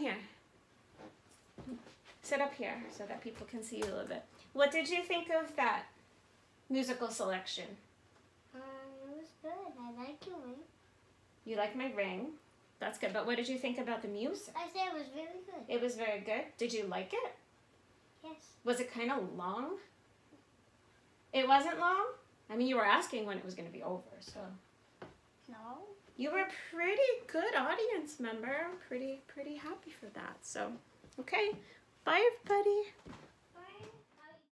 here. Sit up here so that people can see you a little bit. What did you think of that musical selection? It was good. I like your ring. You like my ring? That's good. But what did you think about the music? I said it was very good. It was very good. Did you like it? Yes. Was it kind of long? It wasn't long? I mean, you were asking when it was going to be over, so. No. You were a pretty good audience member. I'm pretty happy for that. So, okay. Bye, everybody.